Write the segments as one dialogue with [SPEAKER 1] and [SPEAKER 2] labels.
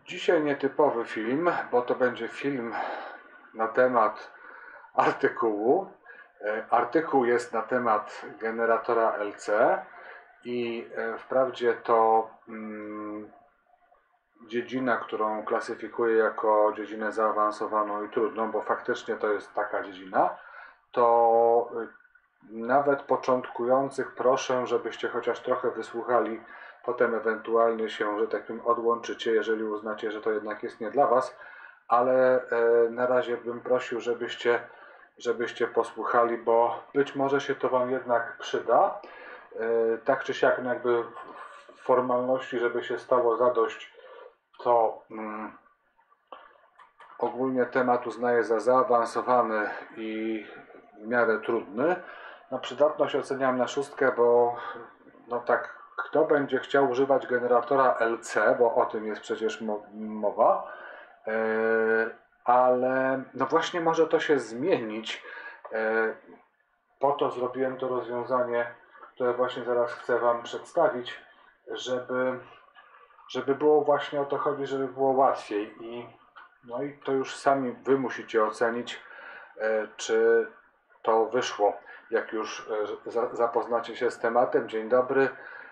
[SPEAKER 1] Dzisiaj nietypowy film, bo to będzie film na temat artykułu. Artykuł jest na temat generatora LC i wprawdzie to dziedzina, którą klasyfikuję jako dziedzinę zaawansowaną i trudną, bo faktycznie to jest taka dziedzina, to nawet początkujących proszę, żebyście chociaż trochę wysłuchali, potem ewentualnie się, że tak powiem, odłączycie, jeżeli uznacie, że to jednak jest nie dla Was, ale na razie bym prosił, żebyście posłuchali, bo być może się to Wam jednak przyda. Tak czy siak, no jakby w formalności, żeby się stało zadość, to ogólnie temat uznaję za zaawansowany i w miarę trudny. Na przydatność oceniam na 6, bo no tak, kto będzie chciał używać generatora LC, bo o tym jest przecież mowa, ale no właśnie może to się zmienić. Po to zrobiłem to rozwiązanie, które właśnie zaraz chcę Wam przedstawić, żeby było właśnie o to chodzi, żeby było łatwiej. No i to już sami Wy musicie ocenić, czy to wyszło, jak już zapoznacie się z tematem. Dzień dobry.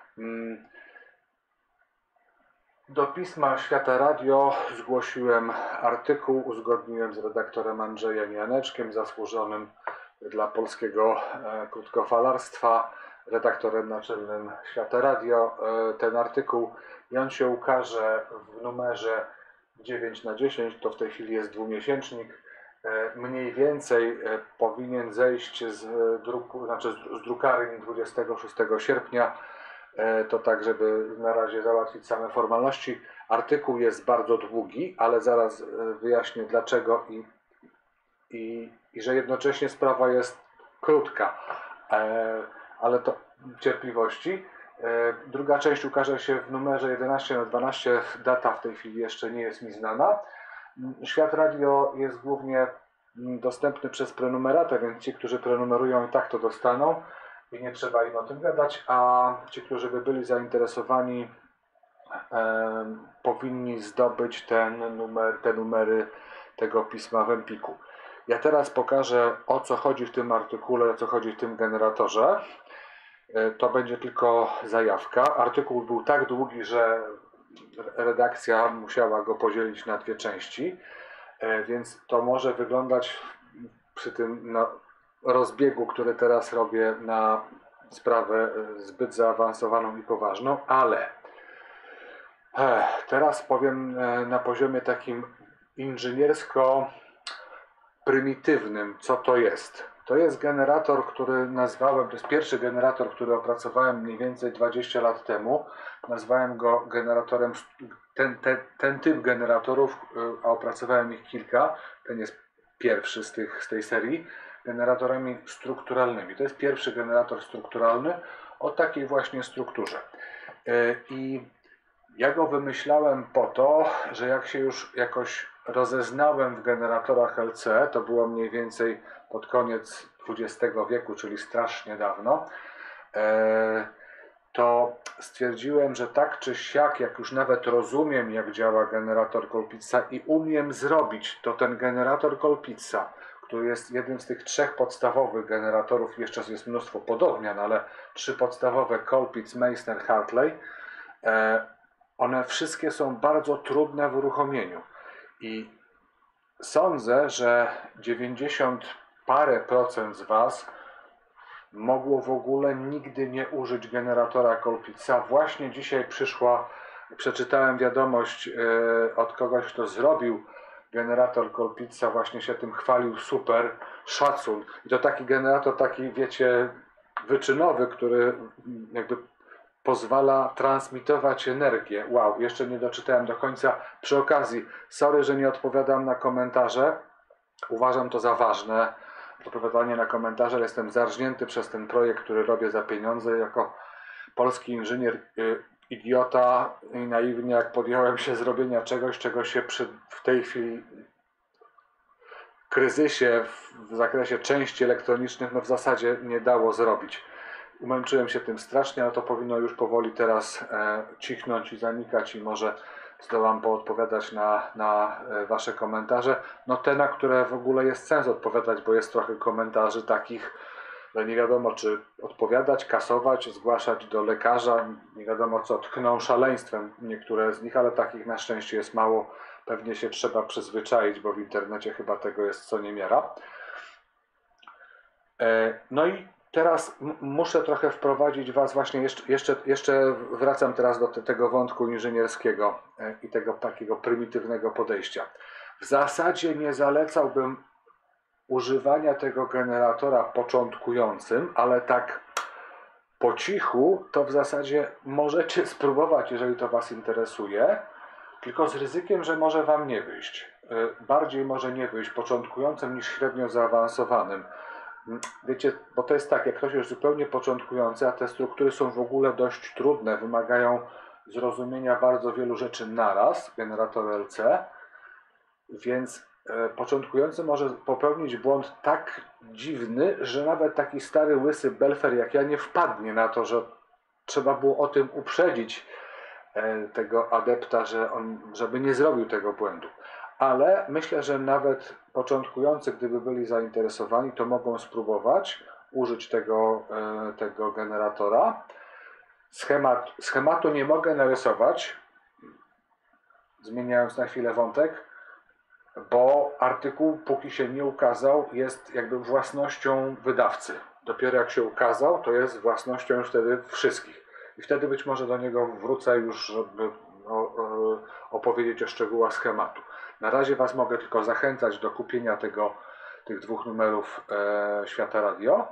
[SPEAKER 1] Do pisma Świata Radio zgłosiłem artykuł, uzgodniłem z redaktorem Andrzejem Janeczkiem, zasłużonym dla polskiego krótkofalarstwa, redaktorem naczelnym Świata Radio, ten artykuł i on się ukaże w numerze 9/10, to w tej chwili jest dwumiesięcznik. Mniej więcej powinien zejść z drukarni 26 sierpnia. To tak, żeby na razie załatwić same formalności. Artykuł jest bardzo długi, ale zaraz wyjaśnię dlaczego i że jednocześnie sprawa jest krótka, ale to cierpliwości. Druga część ukaże się w numerze 11/12, data w tej chwili jeszcze nie jest mi znana. Świat Radio jest głównie dostępny przez prenumeratę, więc ci, którzy prenumerują, i tak to dostaną i nie trzeba im o tym gadać, a ci, którzy by byli zainteresowani, powinni zdobyć te numery tego pisma w Empiku. Ja teraz pokażę, o co chodzi w tym artykule, o co chodzi w tym generatorze. To będzie tylko zajawka. Artykuł był tak długi, że redakcja musiała go podzielić na dwie części, więc to może wyglądać przy tym rozbiegu, który teraz robię, na sprawę zbyt zaawansowaną i poważną, ale teraz powiem na poziomie takim inżyniersko-prymitywnym, co to jest. To jest generator, który nazwałem, to jest pierwszy generator, który opracowałem mniej więcej 20 lat temu. Nazwałem go generatorem, ten typ generatorów, a opracowałem ich kilka, ten jest pierwszy z tej serii, generatorami strukturalnymi. To jest pierwszy generator strukturalny o takiej właśnie strukturze. I ja go wymyślałem po to, że jak się już jakoś rozeznałem w generatorach LC, to było mniej więcej pod koniec XX wieku, czyli strasznie dawno, to stwierdziłem, że tak czy siak, jak już nawet rozumiem, jak działa generator Colpitsa i umiem zrobić, to ten generator Colpitsa, który jest jednym z tych trzech podstawowych generatorów, jeszcze jest mnóstwo pododmian, ale trzy podstawowe, Colpitts, Meissner, Hartley, one wszystkie są bardzo trudne w uruchomieniu i sądzę, że 90 parę procent z Was mogło w ogóle nigdy nie użyć generatora Colpitsa. Właśnie dzisiaj przeczytałem wiadomość od kogoś, kto zrobił generator Colpitsa, właśnie się tym chwalił, super, szacun. I to taki generator, taki wiecie, wyczynowy, który jakby pozwala transmitować energię. Wow, jeszcze nie doczytałem do końca. Przy okazji, sorry, że nie odpowiadam na komentarze. Uważam to za ważne, odpowiadanie na komentarze. Jestem zarżnięty przez ten projekt, który robię za pieniądze. Jako polski inżynier idiota i naiwnie, jak podjąłem się zrobienia czegoś, czego się w tej chwili kryzysie w zakresie części elektronicznych no w zasadzie nie dało zrobić. Umęczyłem się tym strasznie, ale to powinno już powoli teraz cichnąć i zanikać i może zdołam poodpowiadać na wasze komentarze. No te, na które w ogóle jest sens odpowiadać, bo jest trochę komentarzy takich, że nie wiadomo czy odpowiadać, kasować, zgłaszać do lekarza, nie wiadomo co, tkną szaleństwem niektóre z nich, ale takich na szczęście jest mało. Pewnie się trzeba przyzwyczaić, bo w internecie chyba tego jest co niemiara. No i teraz muszę trochę wprowadzić was właśnie, jeszcze wracam teraz do tego wątku inżynierskiego i tego takiego prymitywnego podejścia. W zasadzie nie zalecałbym używania tego generatora początkującym, ale tak po cichu to w zasadzie możecie spróbować, jeżeli to was interesuje, tylko z ryzykiem, że może wam nie wyjść. Bardziej może nie wyjść początkującym niż średnio zaawansowanym. Wiecie, bo to jest tak, jak ktoś jest zupełnie początkujący, a te struktury są w ogóle dość trudne, wymagają zrozumienia bardzo wielu rzeczy naraz, generator LC, więc początkujący może popełnić błąd tak dziwny, że nawet taki stary, łysy belfer jak ja nie wpadnie na to, że trzeba było o tym uprzedzić tego adepta, żeby nie zrobił tego błędu. Ale myślę, że nawet początkujący, gdyby byli zainteresowani, to mogą spróbować użyć tego generatora. Schematu nie mogę narysować, zmieniając na chwilę wątek, bo artykuł, póki się nie ukazał, jest jakby własnością wydawcy. Dopiero jak się ukazał, to jest własnością już wtedy wszystkich. I wtedy być może do niego wrócę już, żeby opowiedzieć o szczegółach schematu. Na razie was mogę tylko zachęcać do kupienia tych 2 numerów Świata Radio.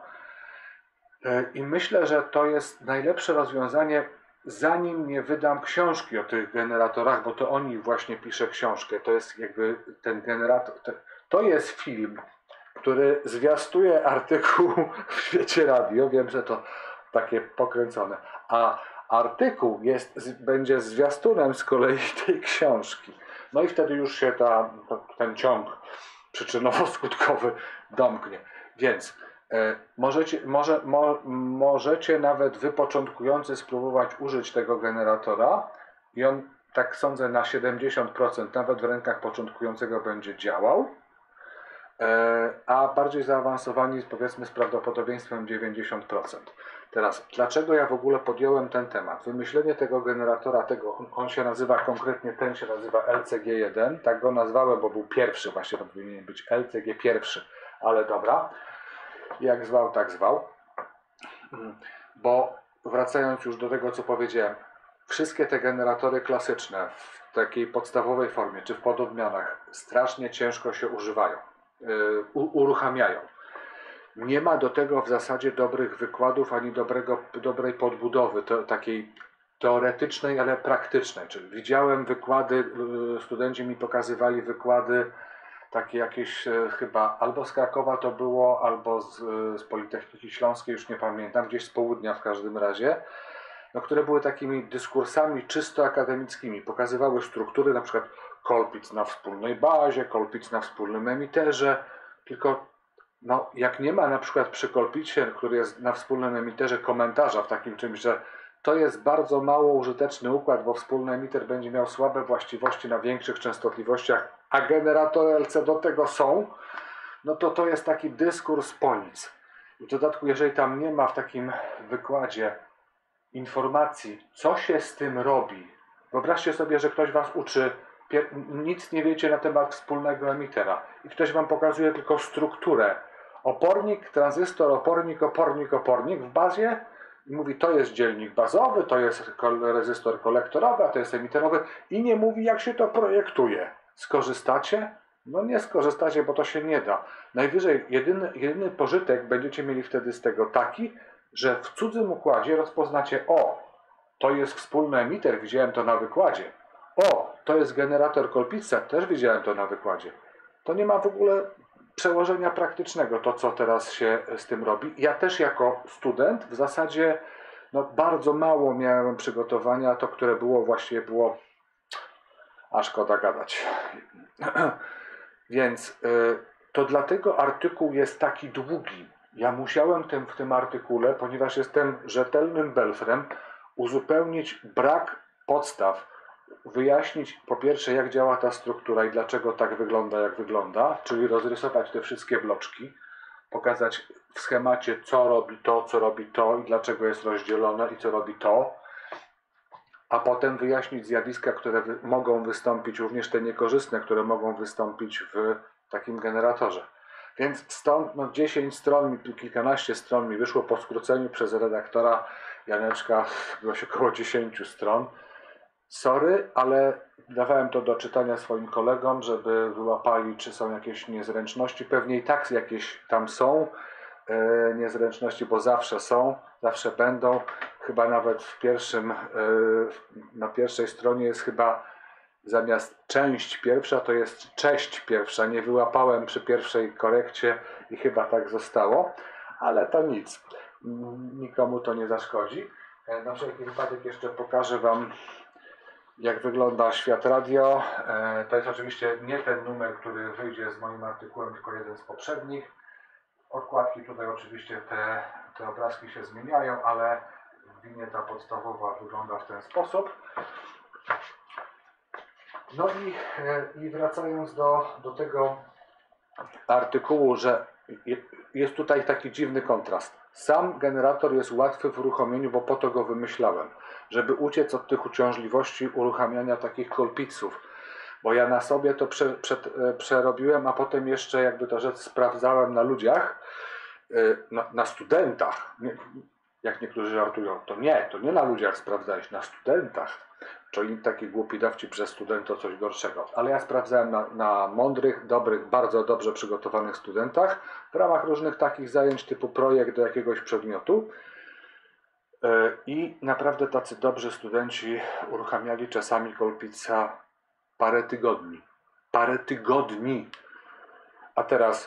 [SPEAKER 1] I myślę, że to jest najlepsze rozwiązanie, zanim nie wydam książki o tych generatorach, bo to o nich właśnie piszę książkę. To jest jakby ten generator, to jest film, który zwiastuje artykuł w Świecie Radio. Wiem, że to takie pokręcone. A artykuł będzie zwiastunem z kolei tej książki. No i wtedy już się ten ciąg przyczynowo-skutkowy domknie. Więc możecie nawet wy początkujący spróbować użyć tego generatora i on, tak sądzę, na 70% nawet w rękach początkującego będzie działał, a bardziej zaawansowani powiedzmy z prawdopodobieństwem 90%. Teraz, dlaczego ja w ogóle podjąłem ten temat? Wymyślenie tego generatora, on się nazywa konkretnie, ten się nazywa LCG1, tak go nazwałem, bo był pierwszy, właśnie to powinien być LCG pierwszy, ale dobra, jak zwał, tak zwał. Bo wracając już do tego, co powiedziałem, wszystkie te generatory klasyczne w takiej podstawowej formie, czy w pododmianach, strasznie ciężko się używają, uruchamiają. Nie ma do tego w zasadzie dobrych wykładów, ani dobrej podbudowy, takiej teoretycznej, ale praktycznej. Czyli widziałem wykłady, studenci mi pokazywali wykłady takie jakieś chyba albo z Krakowa to było, albo z Politechniki Śląskiej, już nie pamiętam, gdzieś z południa w każdym razie, no, które były takimi dyskursami czysto akademickimi. Pokazywały struktury, na przykład Colpitts na wspólnej bazie, Colpitts na wspólnym emiterze, tylko no, jak nie ma na przykład przy Colpitcie, który jest na wspólnym emiterze, komentarza w takim czymś, że to jest bardzo mało użyteczny układ, bo wspólny emiter będzie miał słabe właściwości na większych częstotliwościach, a generatory LC do tego są, no to jest taki dyskurs po nic. I w dodatku, jeżeli tam nie ma w takim wykładzie informacji, co się z tym robi, wyobraźcie sobie, że ktoś was uczy, nic nie wiecie na temat wspólnego emitera i ktoś wam pokazuje tylko strukturę. Opornik, tranzystor, opornik w bazie i mówi, to jest dzielnik bazowy, to jest rezystor kolektorowy, a to jest emiterowy i nie mówi, jak się to projektuje. Skorzystacie? No nie skorzystacie, bo to się nie da. Najwyżej jedyny pożytek będziecie mieli wtedy z tego taki, że w cudzym układzie rozpoznacie, to jest wspólny emiter, widziałem to na wykładzie. To jest generator Colpitsa, też widziałem to na wykładzie. To nie ma w ogóle przełożenia praktycznego, to co teraz się z tym robi. Ja też jako student w zasadzie bardzo mało miałem przygotowania, to które było właściwie było, a szkoda gadać. Więc to dlatego artykuł jest taki długi. Ja musiałem w tym artykule, ponieważ jestem rzetelnym belfrem, uzupełnić brak podstaw. wyjaśnić po pierwsze, jak działa ta struktura i dlaczego tak wygląda, jak wygląda, czyli rozrysować te wszystkie bloczki, pokazać w schemacie, co robi to i dlaczego jest rozdzielone i co robi to, a potem wyjaśnić zjawiska, które mogą wystąpić, również te niekorzystne, które mogą wystąpić w takim generatorze. Więc stąd 10 stron, kilkanaście stron mi wyszło po skróceniu przez redaktora Janeczka, było się około 10 stron. Sorry, ale dawałem to do czytania swoim kolegom, żeby wyłapali, czy są jakieś niezręczności. Pewnie i tak jakieś tam są niezręczności, bo zawsze są, zawsze będą. Chyba nawet na pierwszej stronie jest chyba zamiast część pierwsza, to jest cześć pierwsza. Nie wyłapałem przy pierwszej korekcie i chyba tak zostało, ale to nic. Nikomu to nie zaszkodzi. Na wszelki wypadek jeszcze pokażę Wam, jak wygląda Świat Radio. To jest oczywiście nie ten numer, który wyjdzie z moim artykułem, tylko jeden z poprzednich. Okładki tutaj oczywiście te obrazki się zmieniają, ale linia ta podstawowa wygląda w ten sposób. No i wracając do tego artykułu, że jest tutaj taki dziwny kontrast. Sam generator jest łatwy w uruchomieniu, bo po to go wymyślałem, żeby uciec od tych uciążliwości uruchamiania takich kolpiców. Bo ja na sobie to przerobiłem, a potem jeszcze, jakby to rzec, sprawdzałem na ludziach, na studentach. Jak niektórzy żartują, to nie na ludziach sprawdzałeś, na studentach. Czyli taki głupi dowcip, przez student to coś gorszego. Ale ja sprawdzałem na mądrych, dobrych, bardzo dobrze przygotowanych studentach w ramach różnych takich zajęć typu projekt do jakiegoś przedmiotu. I naprawdę tacy dobrzy studenci uruchamiali czasami kolpica parę tygodni. Parę tygodni. A teraz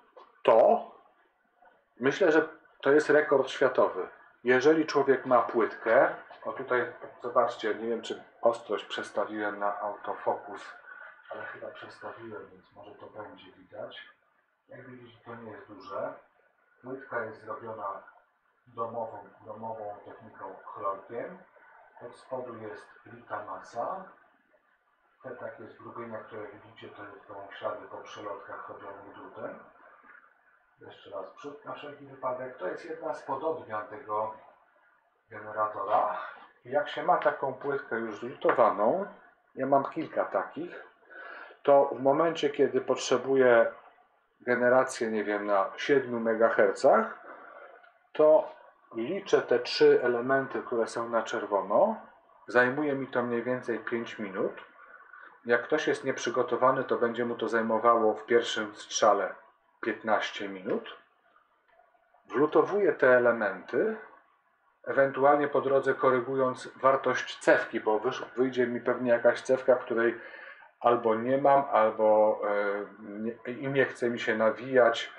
[SPEAKER 1] myślę, że to jest rekord światowy. Jeżeli człowiek ma płytkę, o tutaj zobaczcie, nie wiem, czy ostrość przestawiłem na autofokus, ale chyba przestawiłem, więc może to będzie widać. Jak widzicie, to nie jest duże. Płytka jest zrobiona domową techniką chlorkiem. Od spodu jest lita masa. Te takie zgrubienia, które widzicie, to są ślady po przelotkach chodzonych drutem. Jeszcze raz przód na wszelki wypadek. To jest jedna z podobnian tego generatora. I jak się ma taką płytkę już zlutowaną, ja mam kilka takich, to w momencie, kiedy potrzebuję generację, nie wiem, na 7 MHz, to liczę te 3 elementy, które są na czerwono. Zajmuje mi to mniej więcej 5 minut. Jak ktoś jest nieprzygotowany, to będzie mu to zajmowało w pierwszym strzale 15 minut. Wlutowuję te elementy, ewentualnie po drodze korygując wartość cewki, bo wyjdzie mi pewnie jakaś cewka, której albo nie mam, albo nie chce mi się nawijać,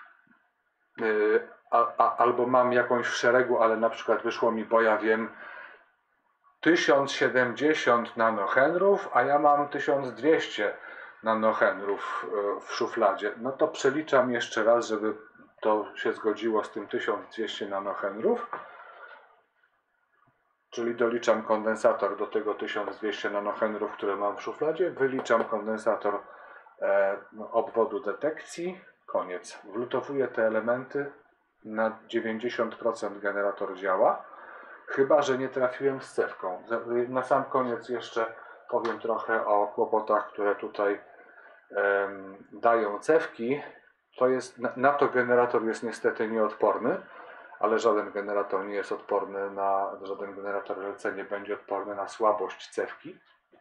[SPEAKER 1] albo mam jakąś w szeregu, ale na przykład wyszło mi, bo ja wiem, 1070 nanohenrów, a ja mam 1200 nanohenrów w szufladzie. No to przeliczam jeszcze raz, żeby to się zgodziło z tym 1200 nanohenrów. Czyli doliczam kondensator do tego 1200 nanohenrów, które mam w szufladzie, wyliczam kondensator obwodu detekcji, koniec. Wlutowuję te elementy, na 90% generator działa, chyba że nie trafiłem z cewką. Na sam koniec jeszcze powiem trochę o kłopotach, które tutaj dają cewki. To jest, na to generator jest niestety nieodporny, ale żaden generator nie jest odporny żaden generator LC nie będzie odporny na słabość cewki.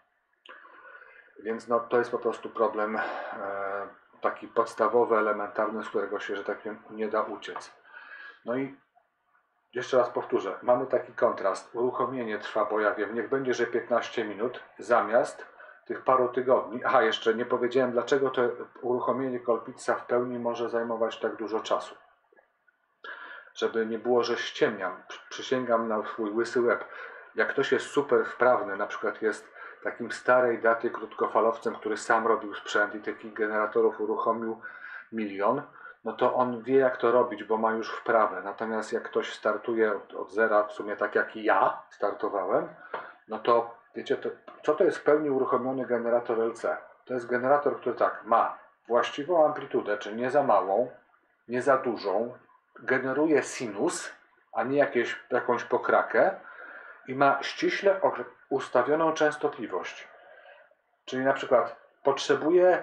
[SPEAKER 1] Więc to jest po prostu problem taki podstawowy, elementarny, z którego się, że tak powiem, nie da uciec. No i jeszcze raz powtórzę, mamy taki kontrast. Uruchomienie trwa, bo ja wiem, niech będzie, że 15 minut zamiast tych paru tygodni. Aha, jeszcze nie powiedziałem, dlaczego to uruchomienie kolpica w pełni może zajmować tak dużo czasu. Żeby nie było, że ściemniam. Przysięgam na swój łysy łeb. Jak ktoś jest super wprawny, na przykład jest takim starej daty krótkofalowcem, który sam robił sprzęt i takich generatorów uruchomił 1 000 000, no to on wie, jak to robić, bo ma już wprawę. Natomiast jak ktoś startuje od zera, w sumie tak jak i ja startowałem, no to Wiecie, co to jest w pełni uruchomiony generator LC? To jest generator, który tak ma właściwą amplitudę, czyli nie za małą, nie za dużą, generuje sinus, a nie jakąś pokrakę i ma ściśle ustawioną częstotliwość. Czyli na przykład potrzebuje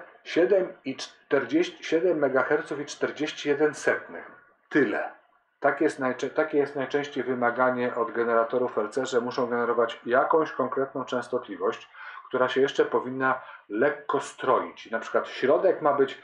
[SPEAKER 1] 7 MHz i 41 setnych. Tyle. Takie jest najczęściej wymaganie od generatorów LC, że muszą generować jakąś konkretną częstotliwość, która się jeszcze powinna lekko stroić. Na przykład środek ma być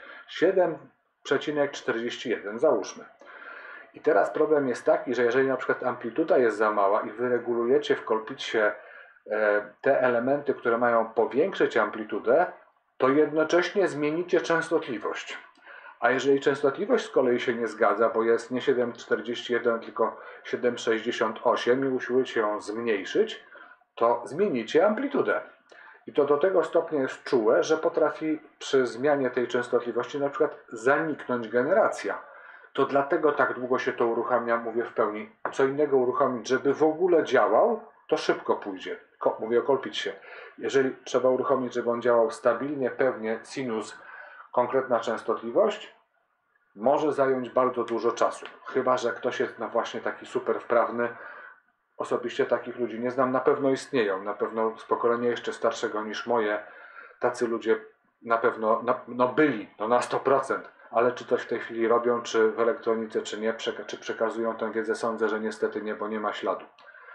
[SPEAKER 1] 7,41, załóżmy. I teraz problem jest taki, że jeżeli na przykład amplituda jest za mała i wy regulujecie w Colpitsie te elementy, które mają powiększyć amplitudę, to jednocześnie zmienicie częstotliwość. A jeżeli częstotliwość z kolei się nie zgadza, bo jest nie 7,41, tylko 7,68 i usiłujecie ją zmniejszyć, to zmienicie amplitudę. I to do tego stopnia jest czułe, że potrafi przy zmianie tej częstotliwości na przykład zaniknąć generacja. To dlatego tak długo się to uruchamia, mówię w pełni. Co innego uruchomić, żeby w ogóle działał, to szybko pójdzie. Mówię o Colpitsie. Jeżeli trzeba uruchomić, żeby on działał stabilnie, pewnie, sinus, konkretna częstotliwość, może zająć bardzo dużo czasu. Chyba że ktoś jest właśnie taki super wprawny. Osobiście takich ludzi nie znam, na pewno istnieją. Na pewno z pokolenia jeszcze starszego niż moje. Tacy ludzie na pewno byli, na 100%. Ale czy coś w tej chwili robią, czy w elektronice, czy nie, czy przekazują tę wiedzę, sądzę, że niestety nie, bo nie ma śladu.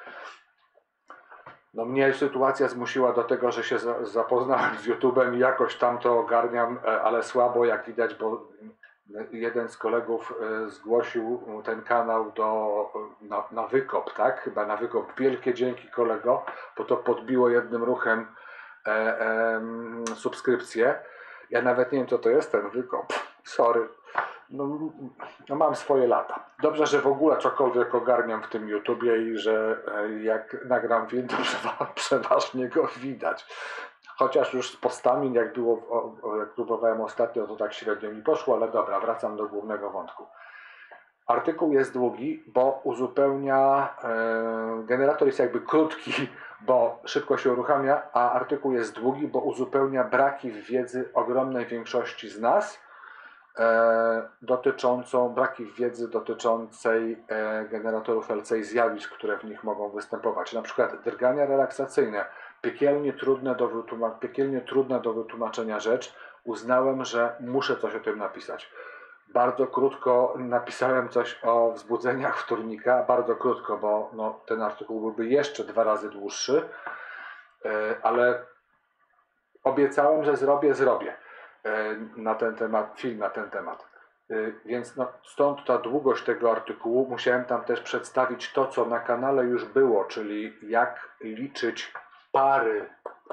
[SPEAKER 1] No mnie sytuacja zmusiła do tego, że się zapoznałem z YouTube'em i jakoś tam to ogarniam, ale słabo, jak widać, bo jeden z kolegów zgłosił ten kanał na wykop, tak? Chyba na wykop. Wielkie dzięki, kolego, bo to podbiło jednym ruchem subskrypcję. Ja nawet nie wiem, co to jest ten wykop. Sorry. No, mam swoje lata. Dobrze, że w ogóle cokolwiek ogarniam w tym YouTubie i że jak nagram film, to przeważnie go widać. Chociaż już z postami, jak próbowałem ostatnio, to tak średnio mi poszło, ale dobra, wracam do głównego wątku. Artykuł jest długi, bo uzupełnia, generator jest jakby krótki, bo szybko się uruchamia, a artykuł jest długi, bo uzupełnia braki w wiedzy ogromnej większości z nas, braki w wiedzy dotyczącej generatorów LC i zjawisk, które w nich mogą występować. Na przykład drgania relaksacyjne, piekielnie trudna do wytłumaczenia rzecz. Uznałem, że muszę coś o tym napisać. Bardzo krótko napisałem coś o wzbudzeniach wtórnika, bardzo krótko, bo ten artykuł byłby jeszcze 2 razy dłuższy, ale obiecałem, że zrobię na ten temat, film na ten temat. Więc stąd ta długość tego artykułu. Musiałem tam też przedstawić to, co na kanale już było, czyli jak liczyć pary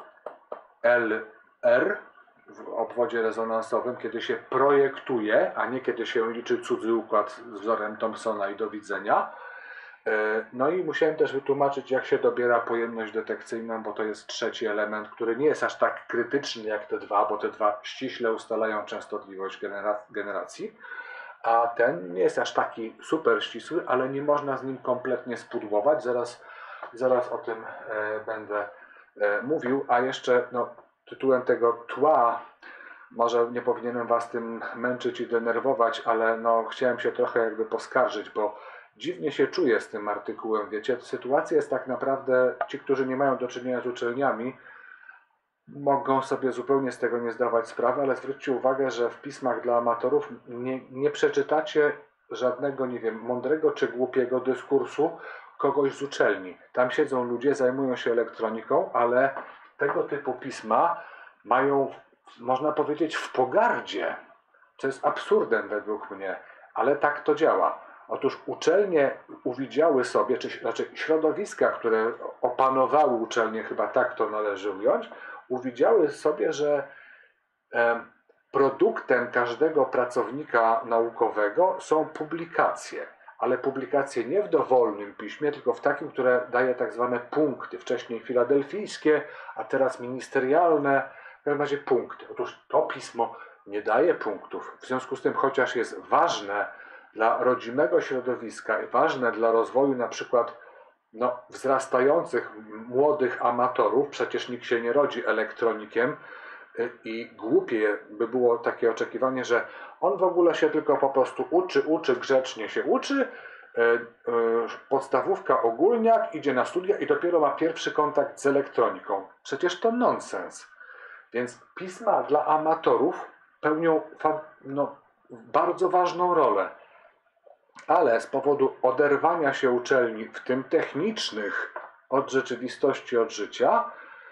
[SPEAKER 1] LR w obwodzie rezonansowym, kiedy się projektuje, a nie kiedy się liczy cudzy układ z wzorem Thomsona i do widzenia. No i musiałem też wytłumaczyć, jak się dobiera pojemność detekcyjną, bo to jest trzeci element, który nie jest aż tak krytyczny jak te dwa, bo te dwa ściśle ustalają częstotliwość generacji, a ten nie jest aż taki super ścisły, ale nie można z nim kompletnie spudłować. Zaraz o tym będę mówił, a jeszcze tytułem tego tła, może nie powinienem was tym męczyć i denerwować, ale chciałem się trochę jakby poskarżyć, bo dziwnie się czuję z tym artykułem, wiecie. Sytuacja jest tak naprawdę, ci, którzy nie mają do czynienia z uczelniami, mogą sobie zupełnie z tego nie zdawać sprawy, ale zwróćcie uwagę, że w pismach dla amatorów nie przeczytacie żadnego, nie wiem, mądrego czy głupiego dyskursu kogoś z uczelni. Tam siedzą ludzie, zajmują się elektroniką, ale tego typu pisma mają, można powiedzieć, w pogardzie, co jest absurdem według mnie, ale tak to działa. Otóż uczelnie uwidziały sobie, czy raczej środowiska, które opanowały uczelnie, chyba tak to należy ująć, uwidziały sobie, że produktem każdego pracownika naukowego są publikacje, ale publikacje nie w dowolnym piśmie, tylko w takim, które daje tak zwane punkty, wcześniej filadelfijskie, a teraz ministerialne, w każdym razie punkty. Otóż to pismo nie daje punktów, w związku z tym, chociaż jest ważne dla rodzimego środowiska i ważne dla rozwoju na przykład no, wzrastających młodych amatorów, przecież nikt się nie rodzi elektronikiem i głupie by było takie oczekiwanie, że on w ogóle się tylko po prostu uczy, grzecznie się uczy, podstawówka ogólniak, idzie na studia i dopiero ma pierwszy kontakt z elektroniką. Przecież to nonsens. Więc pisma dla amatorów pełnią bardzo ważną rolę. Ale z powodu oderwania się uczelni, w tym technicznych, od rzeczywistości, od życia,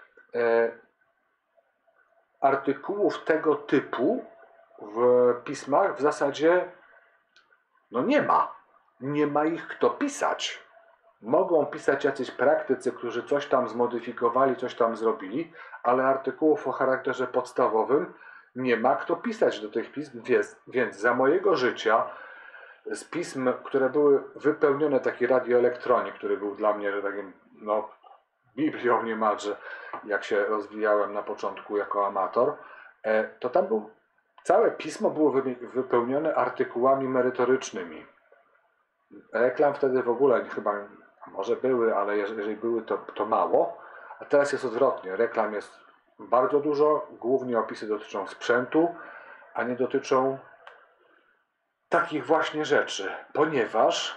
[SPEAKER 1] artykułów tego typu w pismach w zasadzie nie ma. Nie ma ich kto pisać. Mogą pisać jacyś praktycy, którzy coś tam zmodyfikowali, coś tam zrobili, ale artykułów o charakterze podstawowym nie ma kto pisać do tych pism, więc za mojego życia z pism, które były wypełnione, taki radioelektronik, który był dla mnie takim, Biblią niemalże, jak się rozwijałem na początku jako amator, to tam całe pismo było wypełnione artykułami merytorycznymi. Reklam wtedy w ogóle chyba, może były, ale jeżeli były, to mało. A teraz jest odwrotnie. Reklam jest bardzo dużo, głównie opisy dotyczą sprzętu, a nie dotyczą takich właśnie rzeczy, ponieważ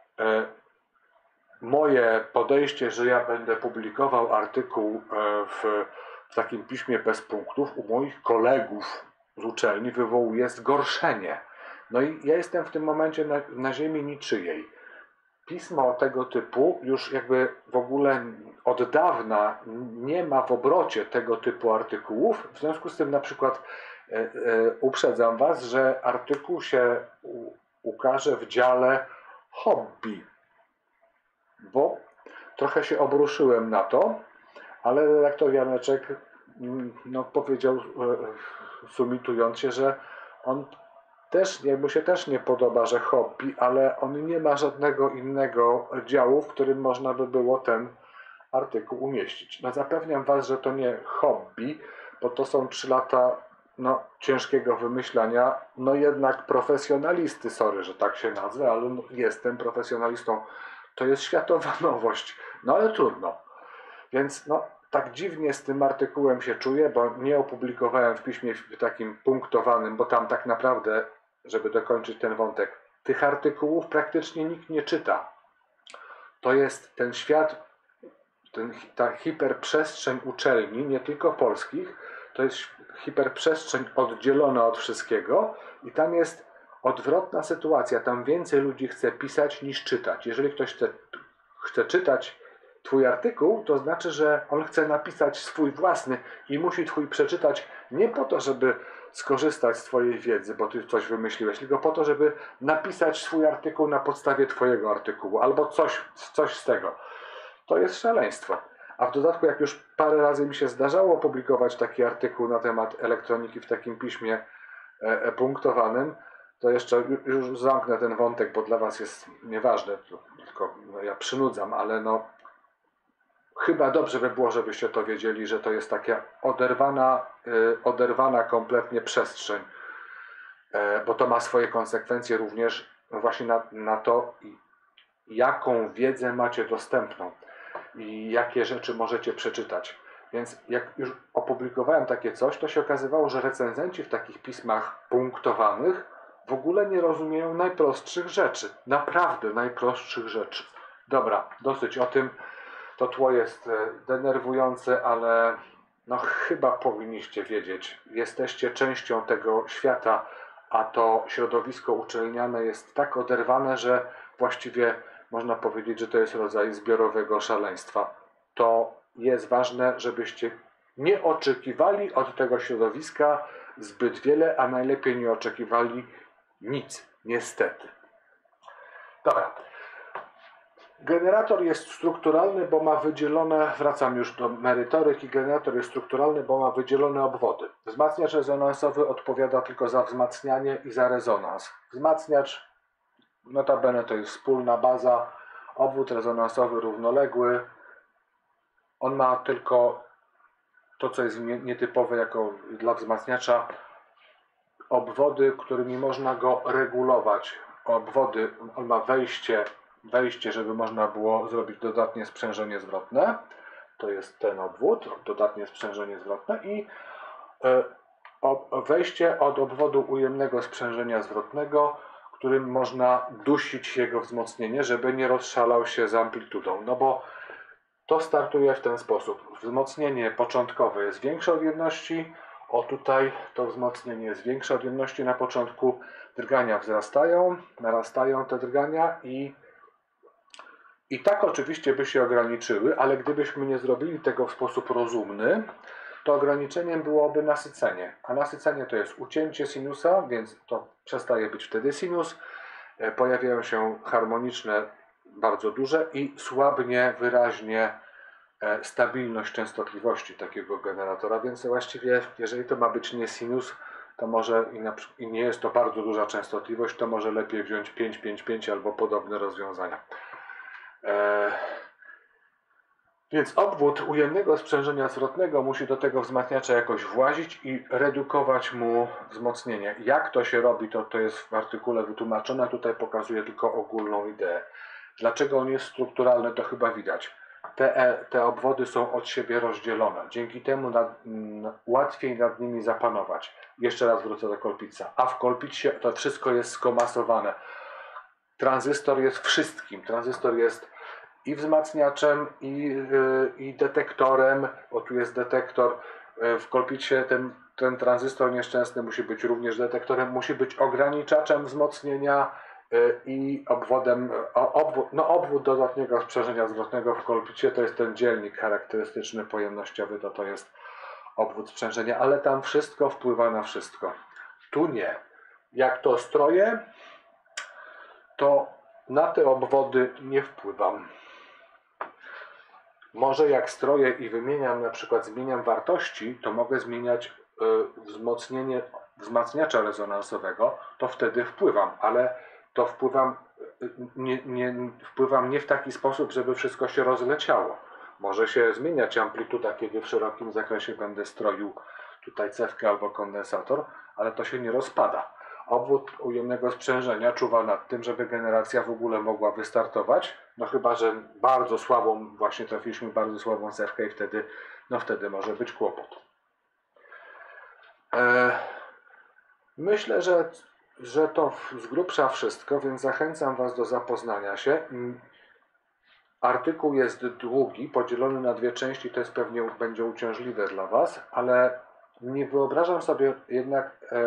[SPEAKER 1] moje podejście, że ja będę publikował artykuł w takim piśmie bez punktów u moich kolegów z uczelni wywołuje zgorszenie. No i ja jestem w tym momencie na ziemi niczyjej. Pismo tego typu już jakby w ogóle od dawna nie ma w obrocie tego typu artykułów. W związku z tym na przykład uprzedzam Was, że artykuł się ukaże w dziale hobby, bo trochę się obruszyłem na to, ale redaktor Janeczek powiedział, sumitując się, że on też, mu się też nie podoba, że hobby, ale on nie ma żadnego innego działu, w którym można by było ten artykuł umieścić. Zapewniam Was, że to nie hobby, bo to są 3 lata ciężkiego wymyślania, jednak profesjonalisty, sorry, że tak się nazwę, ale jestem profesjonalistą. To jest światowa nowość, ale trudno. Więc tak dziwnie z tym artykułem się czuję, bo nie opublikowałem w piśmie takim punktowanym, bo tam tak naprawdę, żeby dokończyć ten wątek, tych artykułów praktycznie nikt nie czyta. To jest ten świat, ta hiperprzestrzeń uczelni, nie tylko polskich, to jest hiperprzestrzeń oddzielona od wszystkiego i tam jest odwrotna sytuacja. Tam więcej ludzi chce pisać niż czytać. Jeżeli ktoś chce czytać Twój artykuł, to znaczy, że on chce napisać swój własny i musi Twój przeczytać nie po to, żeby skorzystać z Twojej wiedzy, bo Ty coś wymyśliłeś, tylko po to, żeby napisać swój artykuł na podstawie Twojego artykułu albo coś z tego. To jest szaleństwo. A w dodatku, jak już parę razy mi się zdarzało opublikować taki artykuł na temat elektroniki w takim piśmie punktowanym, to jeszcze już zamknę ten wątek, bo dla Was jest nieważne, tylko ja przynudzam, ale chyba dobrze by było, żebyście to wiedzieli, że to jest taka oderwana kompletnie przestrzeń, bo to ma swoje konsekwencje również właśnie na to, jaką wiedzę macie dostępną i jakie rzeczy możecie przeczytać. Więc jak już opublikowałem takie coś, to się okazywało, że recenzenci w takich pismach punktowanych w ogóle nie rozumieją najprostszych rzeczy. Naprawdę najprostszych rzeczy. Dobra, dosyć o tym. To tło jest denerwujące, ale chyba powinniście wiedzieć. Jesteście częścią tego świata, a to środowisko uczelniane jest tak oderwane, że właściwie można powiedzieć, że to jest rodzaj zbiorowego szaleństwa. To jest ważne, żebyście nie oczekiwali od tego środowiska zbyt wiele, a najlepiej nie oczekiwali nic, niestety. Dobra. Generator jest strukturalny, bo ma wydzielone, wracam już do merytoryki, generator jest strukturalny, bo ma wydzielone obwody. Wzmacniacz rezonansowy odpowiada tylko za wzmacnianie i za rezonans. Wzmacniacz, notabene to jest wspólna baza, obwód rezonansowy równoległy. On ma tylko to, co jest nietypowe jako dla wzmacniacza, obwody, którymi można go regulować. Obwody, on ma wejście wejście, żeby można było zrobić dodatnie sprzężenie zwrotne. To jest ten obwód, dodatnie sprzężenie zwrotne i wejście od obwodu ujemnego sprzężenia zwrotnego, którym można dusić jego wzmocnienie, żeby nie rozszalał się z amplitudą. No bo to startuje w ten sposób. Wzmocnienie początkowe jest większe od jedności. O tutaj to wzmocnienie jest większe od jedności na początku. Drgania wzrastają, narastają te drgania i tak oczywiście by się ograniczyły, ale gdybyśmy nie zrobili tego w sposób rozumny, to ograniczeniem byłoby nasycenie. A nasycenie to jest ucięcie sinusa, więc to przestaje być wtedy sinus. Pojawiają się harmoniczne, bardzo duże i słabnie wyraźnie stabilność częstotliwości takiego generatora, więc właściwie jeżeli to ma być nie sinus, to może i nie jest to bardzo duża częstotliwość, to może lepiej wziąć 555 albo podobne rozwiązania. Więc obwód ujemnego sprzężenia zwrotnego musi do tego wzmacniacza jakoś włazić i redukować mu wzmocnienie. Jak to się robi, to jest w artykule wytłumaczone, tutaj pokazuję tylko ogólną ideę. Dlaczego on jest strukturalny, to chyba widać. Te obwody są od siebie rozdzielone. Dzięki temu łatwiej nad nimi zapanować. Jeszcze raz wrócę do Colpitsa. A w Colpitsie to wszystko jest skomasowane. Tranzystor jest wszystkim. Tranzystor jest i wzmacniaczem, i detektorem, bo tu jest detektor. W Colpitsie ten tranzystor nieszczęsny musi być również detektorem, musi być ograniczaczem wzmocnienia i obwodem, obwód dodatniego sprzężenia zwrotnego w Colpitsie to jest ten dzielnik charakterystyczny pojemnościowy, to jest obwód sprzężenia, ale tam wszystko wpływa na wszystko. Tu nie. Jak to stroję, to na te obwody nie wpływam. Może jak stroję i wymieniam, na przykład zmieniam wartości, to mogę zmieniać wzmocnienie wzmacniacza rezonansowego, to wtedy wpływam, ale to wpływam nie w taki sposób, żeby wszystko się rozleciało. Może się zmieniać amplituda, kiedy w szerokim zakresie będę stroił tutaj cewkę albo kondensator, ale to się nie rozpada. Obwód ujemnego sprzężenia czuwa nad tym, żeby generacja w ogóle mogła wystartować, no chyba że bardzo słabą, właśnie trafiliśmy bardzo słabą cewkę i wtedy może być kłopot. Myślę, że to z grubsza wszystko, więc zachęcam Was do zapoznania się. Artykuł jest długi, podzielony na dwie części, to jest pewnie będzie uciążliwe dla Was, ale nie wyobrażam sobie jednak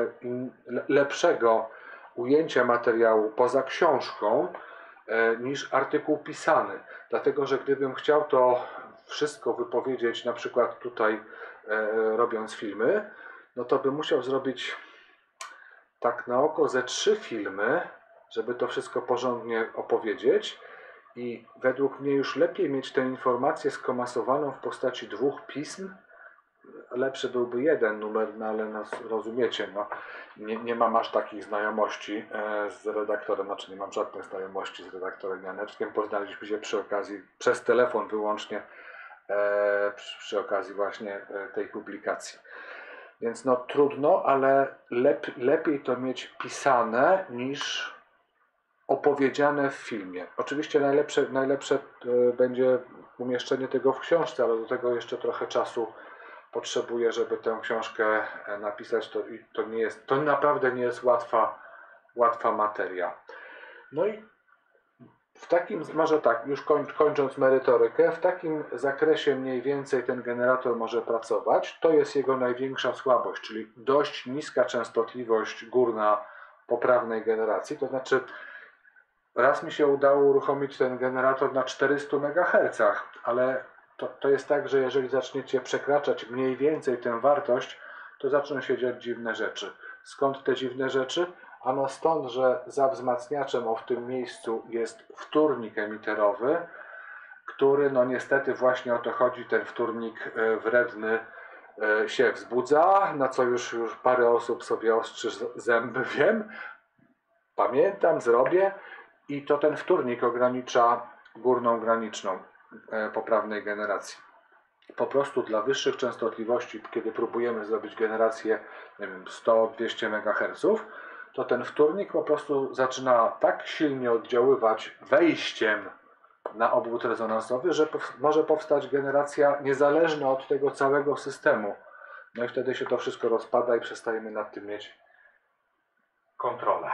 [SPEAKER 1] lepszego ujęcia materiału poza książką niż artykuł pisany. Dlatego, że gdybym chciał to wszystko wypowiedzieć, na przykład tutaj robiąc filmy, no to bym musiał zrobić tak na oko ze 3 filmy, żeby to wszystko porządnie opowiedzieć. I według mnie już lepiej mieć tę informację skomasowaną w postaci 2 pism. Lepszy byłby jeden numer, no ale rozumiecie, no, nie mam aż takich znajomości z redaktorem, znaczy nie mam żadnych znajomości z redaktorem Janeczkiem. Poznaliśmy się przy okazji, przez telefon wyłącznie, przy okazji właśnie tej publikacji. Więc no trudno, ale lepiej to mieć pisane niż opowiedziane w filmie. Oczywiście najlepsze będzie umieszczenie tego w książce, ale do tego jeszcze trochę czasu potrzebuję, żeby tę książkę napisać. To naprawdę nie jest łatwa materia. No i w takim, może tak, już kończąc merytorykę, w takim zakresie mniej więcej ten generator może pracować. To jest jego największa słabość, czyli dość niska częstotliwość górna poprawnej generacji. To znaczy, raz mi się udało uruchomić ten generator na 400 MHz, ale to jest tak, że jeżeli zaczniecie przekraczać mniej więcej tę wartość, to zaczną się dziać dziwne rzeczy. Skąd te dziwne rzeczy? Ano stąd, że za wzmacniaczem w tym miejscu jest wtórnik emiterowy, który no niestety właśnie o to chodzi, ten wtórnik wredny się wzbudza, na co już parę osób sobie ostrzy zęby, wiem, pamiętam, zrobię i to ten wtórnik ogranicza górną graniczną poprawnej generacji. Po prostu dla wyższych częstotliwości, kiedy próbujemy zrobić generację, nie wiem, 100-200 MHz, to ten wtórnik po prostu zaczyna tak silnie oddziaływać wejściem na obwód rezonansowy, że może powstać generacja niezależna od tego całego systemu. No i wtedy się to wszystko rozpada i przestajemy nad tym mieć kontrolę.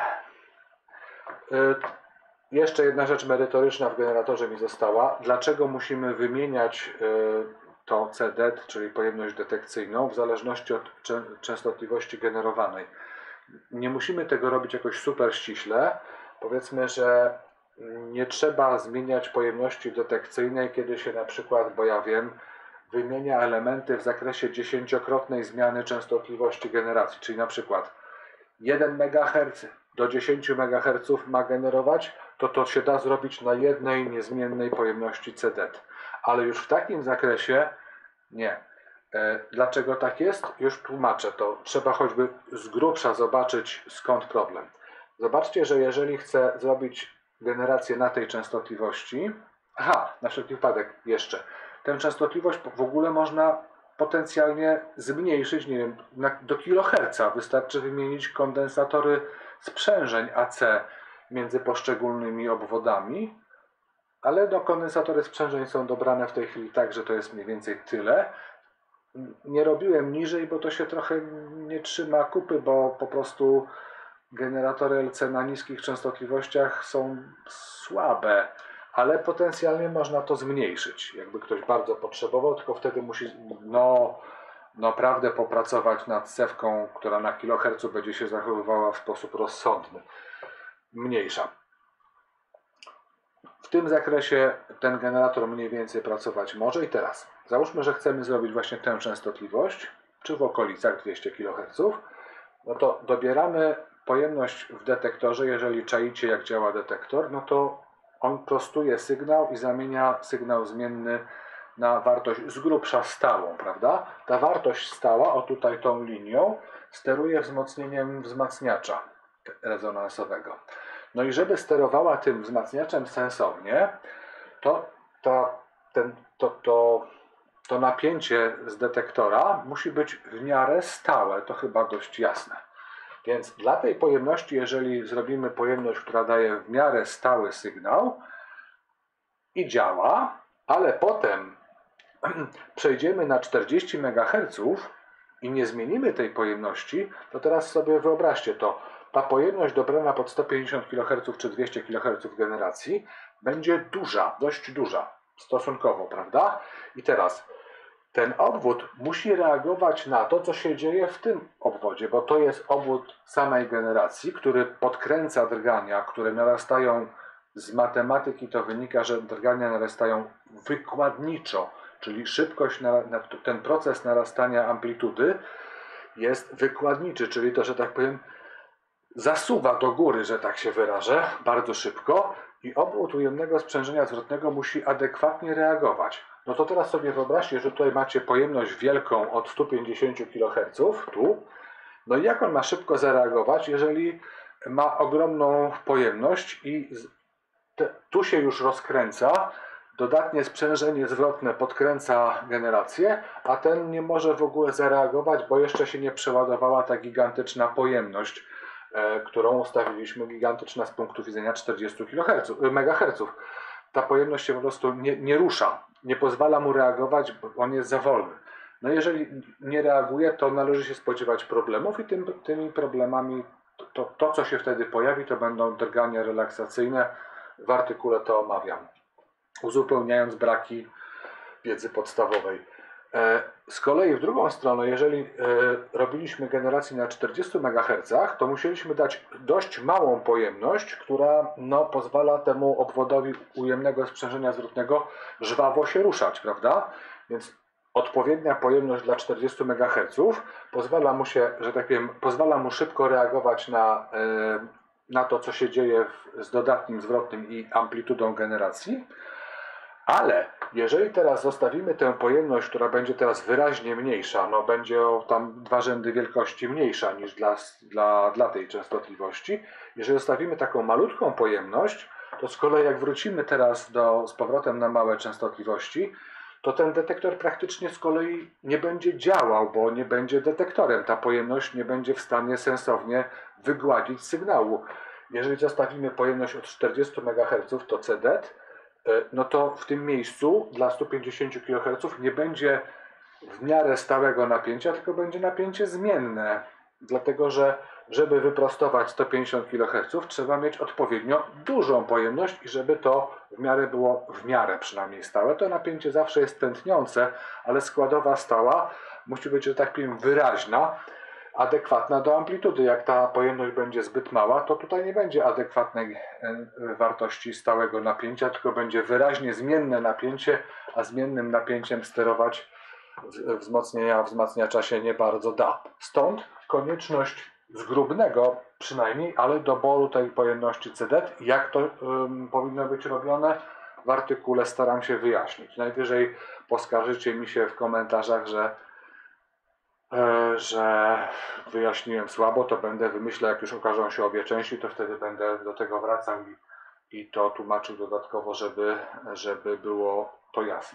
[SPEAKER 1] Jeszcze jedna rzecz merytoryczna w generatorze mi została. Dlaczego musimy wymieniać to CD, czyli pojemność detekcyjną, w zależności od częstotliwości generowanej? Nie musimy tego robić jakoś super ściśle. Powiedzmy, że nie trzeba zmieniać pojemności detekcyjnej, kiedy się na przykład, bo ja wiem, wymienia elementy w zakresie 10-krotnej zmiany częstotliwości generacji, czyli na przykład 1 MHz do 10 MHz ma generować, to się da zrobić na jednej niezmiennej pojemności CD. Ale już w takim zakresie nie. Dlaczego tak jest? Już tłumaczę to. Trzeba choćby z grubsza zobaczyć, skąd problem. Zobaczcie, że jeżeli chcę zrobić generację na tej częstotliwości, na wszelki wypadek jeszcze, tę częstotliwość w ogóle można potencjalnie zmniejszyć, nie wiem, do kiloherca. Wystarczy wymienić kondensatory sprzężeń AC między poszczególnymi obwodami, ale kondensatory sprzężeń są dobrane w tej chwili tak, że to jest mniej więcej tyle. Nie robiłem niżej, bo to się trochę nie trzyma kupy, bo po prostu generatory LC na niskich częstotliwościach są słabe, ale potencjalnie można to zmniejszyć, jakby ktoś bardzo potrzebował, tylko wtedy musi naprawdę popracować nad cewką, która na kilohercu będzie się zachowywała w sposób rozsądny. Mniejsza. W tym zakresie ten generator mniej więcej pracować może. I teraz załóżmy, że chcemy zrobić właśnie tę częstotliwość, czy w okolicach 200 kHz, no to dobieramy pojemność w detektorze. Jeżeli czaicie, jak działa detektor, no to on prostuje sygnał i zamienia sygnał zmienny na wartość z grubsza stałą, prawda? Ta wartość stała, o tutaj tą linią, steruje wzmocnieniem wzmacniacza rezonansowego. No i żeby sterowała tym wzmacniaczem sensownie, to napięcie z detektora musi być w miarę stałe, to chyba dość jasne. Więc dla tej pojemności, jeżeli zrobimy pojemność, która daje w miarę stały sygnał i działa, ale potem przejdziemy na 40 MHz i nie zmienimy tej pojemności, to teraz sobie wyobraźcie to. Ta pojemność dobrana pod 150 kHz czy 200 kHz generacji będzie duża, dość duża stosunkowo, prawda? I teraz ten obwód musi reagować na to, co się dzieje w tym obwodzie, bo to jest obwód samej generacji, który podkręca drgania, które narastają z matematyki, to wynika, że drgania narastają wykładniczo, czyli szybkość, ten proces narastania amplitudy jest wykładniczy, czyli to, że tak powiem, zasuwa do góry, że tak się wyrażę, bardzo szybko i obwód ujemnego sprzężenia zwrotnego musi adekwatnie reagować. No to teraz sobie wyobraźcie, że tutaj macie pojemność wielką od 150 kHz, tu. No i jak on ma szybko zareagować, jeżeli ma ogromną pojemność i tu się już rozkręca, dodatnie sprzężenie zwrotne podkręca generację, a ten nie może w ogóle zareagować, bo jeszcze się nie przeładowała ta gigantyczna pojemność, którą ustawiliśmy, gigantyczna z punktu widzenia 40 MHz. Ta pojemność się po prostu nie rusza, nie pozwala mu reagować, bo on jest za wolny. No jeżeli nie reaguje, to należy się spodziewać problemów i tymi problemami to, co się wtedy pojawi, to będą drgania relaksacyjne. W artykule to omawiam, uzupełniając braki wiedzy podstawowej. Z kolei w drugą stronę, jeżeli robiliśmy generację na 40 MHz, to musieliśmy dać dość małą pojemność, która pozwala temu obwodowi ujemnego sprzężenia zwrotnego żwawo się ruszać, prawda? Więc odpowiednia pojemność dla 40 MHz pozwala mu się, że tak powiem, pozwala mu szybko reagować na to, co się dzieje z dodatnim zwrotnym i amplitudą generacji. Ale jeżeli teraz zostawimy tę pojemność, która będzie teraz wyraźnie mniejsza, będzie o tam 2 rzędy wielkości mniejsza niż dla tej częstotliwości, jeżeli zostawimy taką malutką pojemność, to z kolei jak wrócimy teraz z powrotem na małe częstotliwości, to ten detektor praktycznie z kolei nie będzie działał, bo nie będzie detektorem. Ta pojemność nie będzie w stanie sensownie wygładzić sygnału. Jeżeli zostawimy pojemność od 40 MHz, to CDET, no to w tym miejscu dla 150 kHz nie będzie w miarę stałego napięcia, tylko będzie napięcie zmienne. Dlatego, że żeby wyprostować 150 kHz, trzeba mieć odpowiednio dużą pojemność i żeby to w miarę było przynajmniej stałe. To napięcie zawsze jest tętniące, ale składowa stała musi być, że tak powiem, wyraźna, adekwatna do amplitudy. Jak ta pojemność będzie zbyt mała, to tutaj nie będzie adekwatnej wartości stałego napięcia, tylko będzie wyraźnie zmienne napięcie, a zmiennym napięciem sterować wzmacniacza się nie bardzo da. Stąd konieczność zgrubnego przynajmniej, ale doboru tej pojemności CDET. Jak to powinno być robione? W artykule staram się wyjaśnić. Najwyżej poskarżycie mi się w komentarzach, że wyjaśniłem słabo, to będę wymyślał, jak już okażą się obie części, to wtedy będę do tego wracał i to tłumaczył dodatkowo, żeby było to jasne.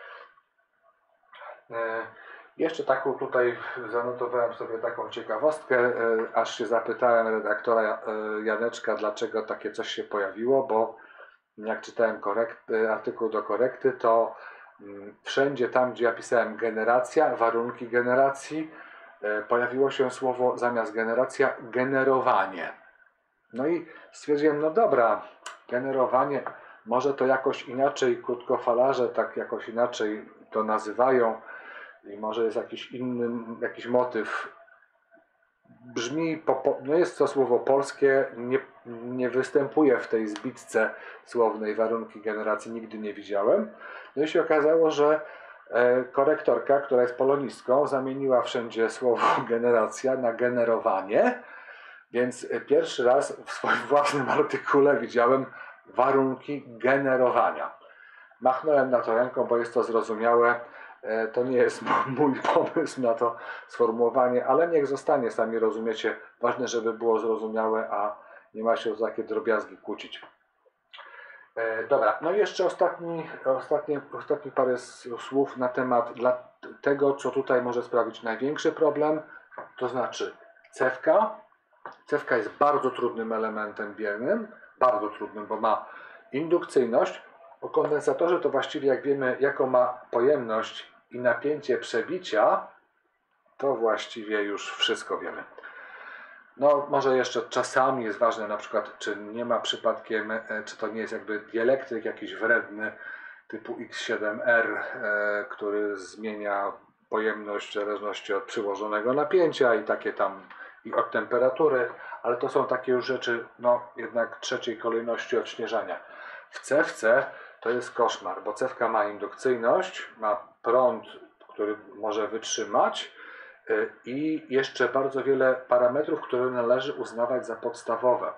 [SPEAKER 1] Jeszcze taką tutaj zanotowałem sobie taką ciekawostkę, aż się zapytałem redaktora Janeczka, dlaczego takie coś się pojawiło, bo jak czytałem artykuł do korekty, to wszędzie tam, gdzie ja pisałem generacja, warunki generacji, pojawiło się słowo zamiast generacja generowanie. No i stwierdziłem, no dobra, generowanie, może to jakoś inaczej, krótkofalarze tak jakoś inaczej to nazywają i może jest jakiś motyw. Brzmi, no jest to słowo polskie, nie występuje w tej zbitce słownej warunki generacji, nigdy nie widziałem. No i się okazało, że korektorka, która jest polonistką, zamieniła wszędzie słowo generacja na generowanie, więc pierwszy raz w swoim własnym artykule widziałem warunki generowania. Machnąłem na to ręką, bo jest to zrozumiałe. To nie jest mój pomysł na to sformułowanie, ale niech zostanie, sami rozumiecie. Ważne, żeby było zrozumiałe, a nie ma się o takie drobiazgi kłócić. Dobra, no i jeszcze ostatnie parę słów na temat tego, co tutaj może sprawić największy problem, to znaczy cewka. Cewka jest bardzo trudnym elementem biernym, bardzo trudnym, bo ma indukcyjność. O kondensatorze to właściwie, jak wiemy, jaką ma pojemność i napięcie przebicia, to właściwie już wszystko wiemy. No może jeszcze czasami jest ważne, na przykład, czy nie ma przypadkiem, czy to nie jest jakby dielektryk jakiś wredny typu X7R, który zmienia pojemność w zależności od przyłożonego napięcia i takie tam i od temperatury, ale to są takie już rzeczy, no jednak trzeciej kolejności odśnieżania. W cewce to jest koszmar, bo cewka ma indukcyjność, ma prąd, który może wytrzymać i jeszcze bardzo wiele parametrów, które należy uznawać za podstawowe.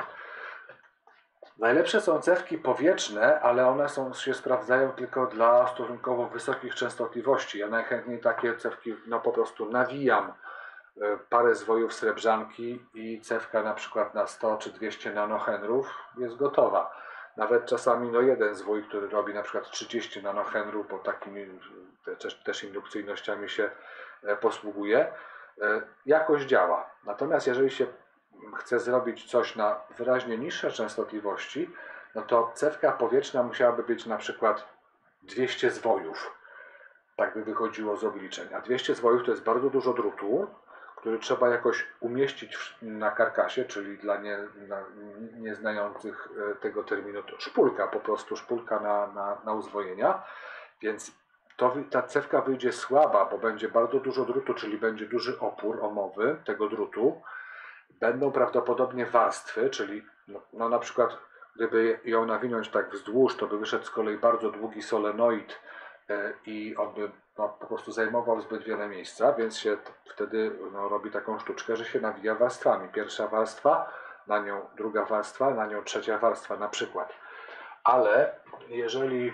[SPEAKER 1] Najlepsze są cewki powietrzne, ale one się sprawdzają tylko dla stosunkowo wysokich częstotliwości. Ja najchętniej takie cewki po prostu nawijam parę zwojów srebrzanki i cewka na przykład na 100 czy 200 nanohenrów jest gotowa. Nawet czasami jeden zwój, który robi na przykład 30 nanohenrów, bo takimi też indukcyjnościami się posługuje, jakoś działa. Natomiast jeżeli się chce zrobić coś na wyraźnie niższe częstotliwości, no to cewka powietrzna musiałaby być na przykład 200 zwojów. Tak by wychodziło z obliczeń. A 200 zwojów to jest bardzo dużo drutu, który trzeba jakoś umieścić na karkasie, czyli dla nieznających tego terminu, to szpulka, po prostu szpulka na uzwojenia. Więc ta cewka wyjdzie słaba, bo będzie bardzo dużo drutu, czyli będzie duży opór omowy tego drutu. Będą prawdopodobnie warstwy, czyli na przykład gdyby ją nawinąć tak wzdłuż, to by wyszedł z kolei bardzo długi solenoid i on by po prostu zajmował zbyt wiele miejsca, więc się wtedy robi taką sztuczkę, że się nawija warstwami. Pierwsza warstwa, na nią druga warstwa, na nią trzecia warstwa na przykład. Ale jeżeli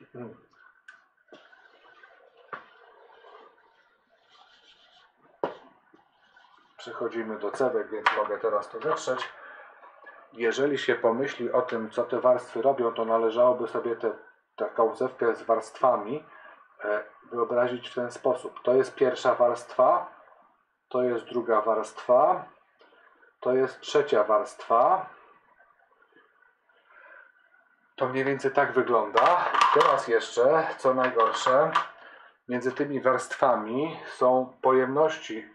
[SPEAKER 1] przechodzimy do cewek, więc mogę teraz to zetrzeć. Jeżeli się pomyśli o tym, co te warstwy robią, to należałoby sobie taką cewkę z warstwami wyobrazić w ten sposób. To jest pierwsza warstwa, to jest druga warstwa, to jest trzecia warstwa. To mniej więcej tak wygląda. Teraz jeszcze, co najgorsze, między tymi warstwami są pojemności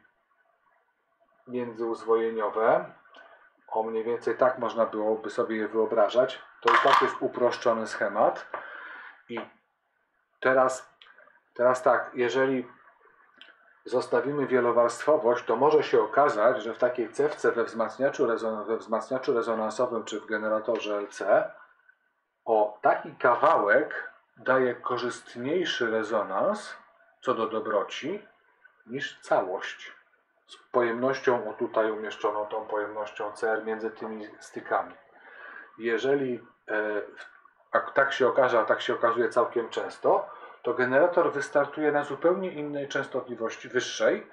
[SPEAKER 1] międzyuzwojeniowe. O, mniej więcej tak można byłoby sobie je wyobrażać. To i tak jest uproszczony schemat. I teraz tak, jeżeli zostawimy wielowarstwowość, to może się okazać, że w takiej cewce we wzmacniaczu rezonansowym czy w generatorze LC taki kawałek daje korzystniejszy rezonans co do dobroci niż całość z pojemnością, tutaj umieszczoną tą pojemnością CR między tymi stykami. Jeżeli tak się okaże, a tak się okazuje całkiem często, to generator wystartuje na zupełnie innej częstotliwości, wyższej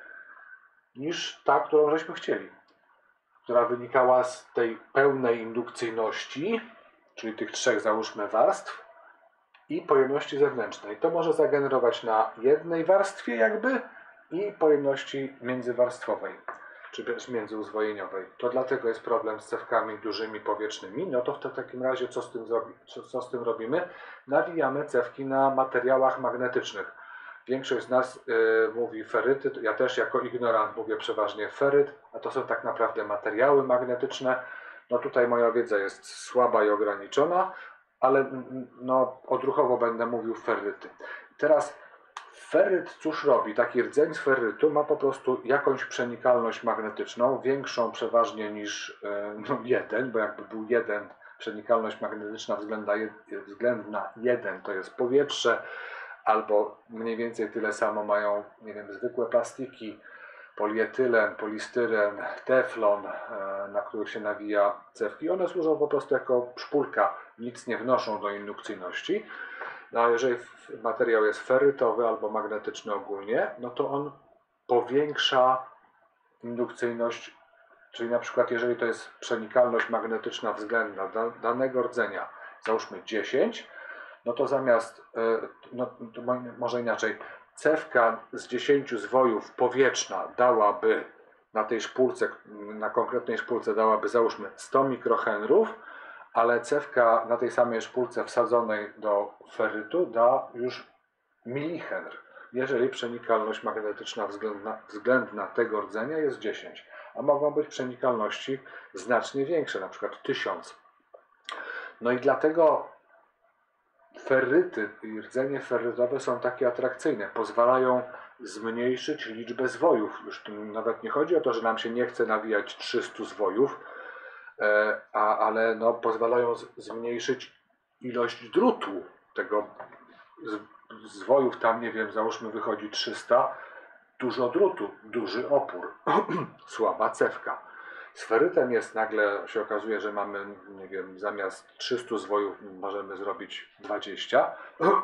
[SPEAKER 1] niż ta, którą żeśmy chcieli, która wynikała z tej pełnej indukcyjności, czyli tych trzech, załóżmy, warstw i pojemności zewnętrznej. To może zagenerować na jednej warstwie jakby i pojemności międzywarstwowej, czy międzyuzwojeniowej. To dlatego jest problem z cewkami dużymi powietrznymi. No to w takim razie co z tym robimy? Nawijamy cewki na materiałach magnetycznych. Większość z nas mówi feryty, ja też jako ignorant mówię przeważnie feryt, a to są tak naprawdę materiały magnetyczne. No tutaj moja wiedza jest słaba i ograniczona, ale no, odruchowo będę mówił feryty. Teraz feryt cóż robi? Taki rdzeń z ferytu ma po prostu jakąś przenikalność magnetyczną, większą przeważnie niż jeden, bo jakby był jeden, przenikalność magnetyczna względna 1 to jest powietrze, albo mniej więcej tyle samo mają, nie wiem, zwykłe plastiki, polietylen, polistyren, teflon, na których się nawija cewki. One służą po prostu jako szpulka, nic nie wnoszą do indukcyjności. No a jeżeli materiał jest ferytowy albo magnetyczny ogólnie, no to on powiększa indukcyjność, czyli na przykład jeżeli to jest przenikalność magnetyczna względna danego rdzenia, załóżmy 10, no to zamiast, to może inaczej, cewka z 10 zwojów powietrzna dałaby na tej szpulce, na konkretnej szpulce dałaby załóżmy 100 mikrohenrów, ale cewka na tej samej szpulce wsadzonej do ferytu da już milihenr, jeżeli przenikalność magnetyczna względna tego rdzenia jest 10, a mogą być przenikalności znacznie większe, na przykład 1000. No i dlatego feryty i rdzenie ferytowe są takie atrakcyjne, pozwalają zmniejszyć liczbę zwojów. Już tu nawet nie chodzi o to, że nam się nie chce nawijać 300 zwojów, ale no, pozwalają zmniejszyć ilość drutu. Tego zwojów tam, nie wiem, załóżmy wychodzi 300, dużo drutu, duży opór, słaba cewka. Z ferytem jest nagle, się okazuje, że mamy, nie wiem, zamiast 300 zwojów możemy zrobić 20.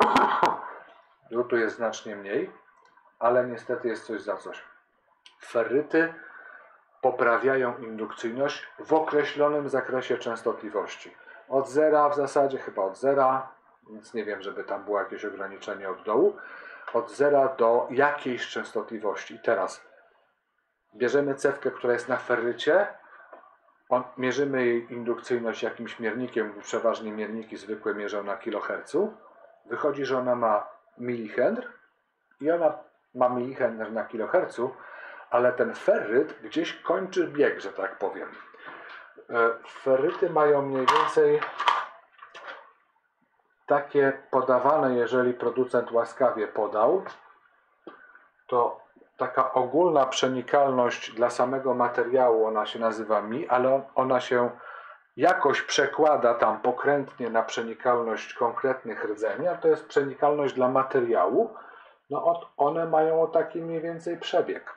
[SPEAKER 1] Drutu jest znacznie mniej, ale niestety jest coś za coś. Feryty poprawiają indukcyjność w określonym zakresie częstotliwości. Od zera w zasadzie, chyba od zera, nic nie wiem, żeby tam było jakieś ograniczenie od dołu, od zera do jakiejś częstotliwości. I teraz bierzemy cewkę, która jest na ferycie, mierzymy jej indukcyjność jakimś miernikiem, przeważnie mierniki zwykłe mierzą na kilohercu. Wychodzi, że ona ma milihenr i ona ma milihenr na kilohercu, ale ten feryt gdzieś kończy bieg, że tak powiem. Feryty mają mniej więcej takie podawane, jeżeli producent łaskawie podał, to taka ogólna przenikalność dla samego materiału, ona się nazywa Mi, ale ona się jakoś przekłada tam pokrętnie na przenikalność konkretnych rdzeni, a to jest przenikalność dla materiału. No one mają taki mniej więcej przebieg.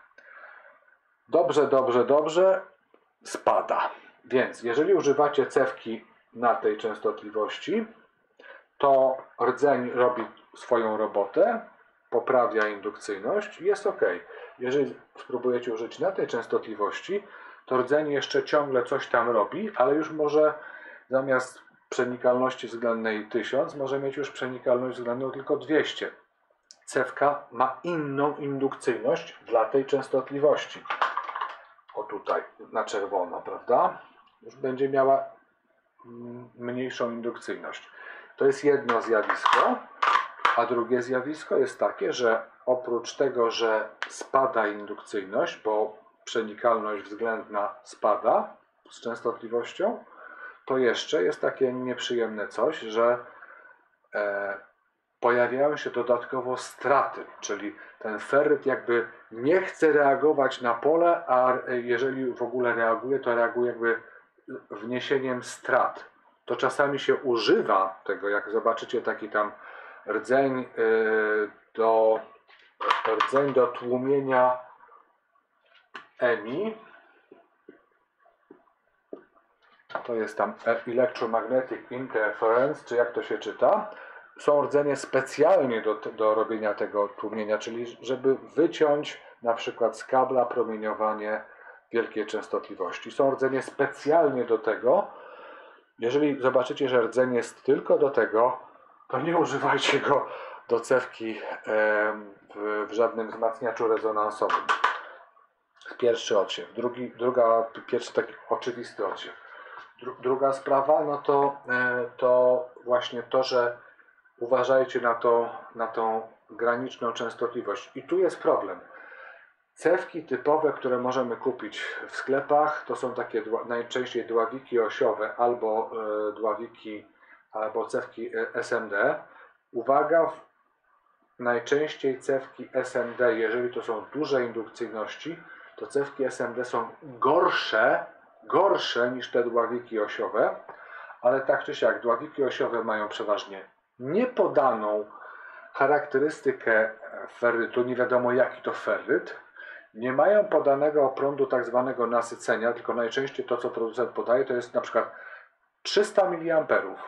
[SPEAKER 1] Dobrze, spada. Więc jeżeli używacie cewki na tej częstotliwości, to rdzeń robi swoją robotę, poprawia indukcyjność i jest ok. Jeżeli spróbujecie użyć na tej częstotliwości, to rdzeń jeszcze ciągle coś tam robi, ale już może zamiast przenikalności względnej 1000 może mieć już przenikalność względną tylko 200. cewka ma inną indukcyjność dla tej częstotliwości. O tutaj na czerwono, prawda? Już będzie miała mniejszą indukcyjność. To jest jedno zjawisko, a drugie zjawisko jest takie, że oprócz tego, że spada indukcyjność, bo przenikalność względna spada z częstotliwością, to jeszcze jest takie nieprzyjemne coś, że pojawiają się dodatkowo straty, czyli ten ferryt jakby nie chce reagować na pole, a jeżeli w ogóle reaguje, to reaguje jakby wniesieniem strat. To czasami się używa tego, jak zobaczycie taki tam rdzeń do tłumienia EMI. To jest tam Electromagnetic Interference, czy jak to się czyta. Są rdzenie specjalnie do robienia tego tłumienia, czyli żeby wyciąć na przykład z kabla promieniowanie wielkiej częstotliwości. Są rdzenie specjalnie do tego. Jeżeli zobaczycie, że rdzeń jest tylko do tego, to nie używajcie go do cewki w żadnym wzmacniaczu rezonansowym. Pierwszy odsiew. Pierwszy taki oczywisty odsiew. Druga sprawa, no to właśnie to, że uważajcie na tą graniczną częstotliwość. I tu jest problem. Cewki typowe, które możemy kupić w sklepach, to są takie najczęściej dławiki osiowe albo dławiki, albo cewki SMD. Uwaga, najczęściej cewki SMD, jeżeli to są duże indukcyjności, to cewki SMD są gorsze niż te dławiki osiowe, ale tak czy siak dławiki osiowe mają przeważnie niepodaną charakterystykę ferrytu, nie wiadomo jaki to ferryt, nie mają podanego prądu tak zwanego nasycenia, tylko najczęściej to, co producent podaje, to jest na przykład 300 mA.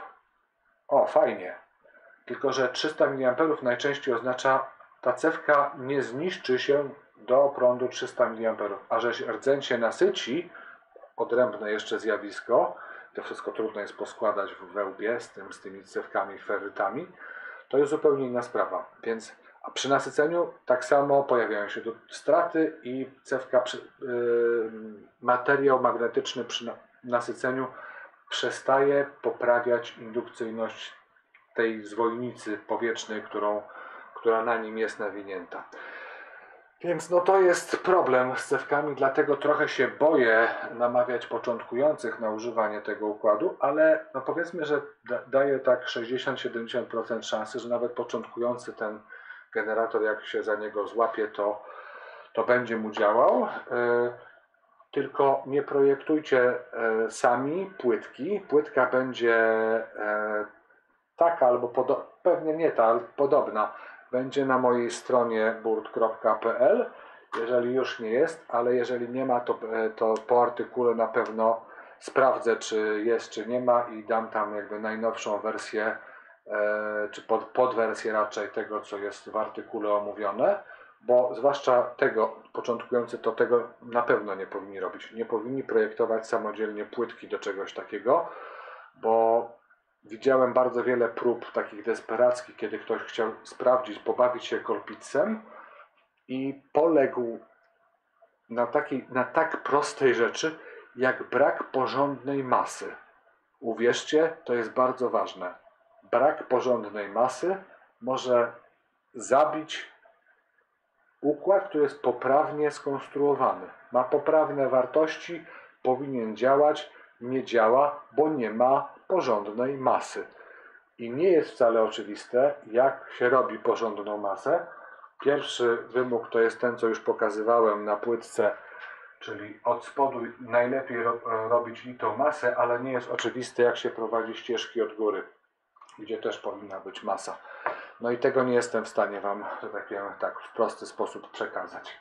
[SPEAKER 1] O, fajnie. Tylko że 300 mA najczęściej oznacza, ta cewka nie zniszczy się do prądu 300 mA, a że rdzeń się nasyci, odrębne jeszcze zjawisko, to wszystko trudno jest poskładać w wełbie z tymi cewkami, ferrytami, to jest zupełnie inna sprawa. Więc a przy nasyceniu tak samo pojawiają się straty i cewka, materiał magnetyczny przy nasyceniu przestaje poprawiać indukcyjność tej zwojnicy powietrznej, która na nim jest nawinięta. Więc no to jest problem z cewkami, dlatego trochę się boję namawiać początkujących na używanie tego układu, ale no powiedzmy, że daje tak 60-70% szansy, że nawet początkujący ten generator, jak się za niego złapie, to będzie mu działał. Tylko nie projektujcie sami płytki. Płytka będzie taka albo pewnie nie ta, ale podobna. Będzie na mojej stronie burt.pl, jeżeli już nie jest, ale jeżeli nie ma, to po artykule na pewno sprawdzę, czy jest, czy nie ma i dam tam jakby najnowszą wersję, czy podwersję raczej tego, co jest w artykule omówione, bo zwłaszcza początkujący to tego na pewno nie powinni robić. Nie powinni projektować samodzielnie płytki do czegoś takiego, bo widziałem bardzo wiele prób takich desperackich, kiedy ktoś chciał sprawdzić, pobawić się kolpicem i poległ na tak prostej rzeczy, jak brak porządnej masy. Uwierzcie, to jest bardzo ważne. Brak porządnej masy może zabić układ, który jest poprawnie skonstruowany. Ma poprawne wartości, powinien działać, nie działa, bo nie ma porządnej masy. I nie jest wcale oczywiste, jak się robi porządną masę. Pierwszy wymóg to jest ten, co już pokazywałem na płytce, czyli od spodu najlepiej robić litą masę, ale nie jest oczywiste, jak się prowadzi ścieżki od góry, gdzie też powinna być masa. No i tego nie jestem w stanie Wam, że tak powiem, tak w prosty sposób przekazać.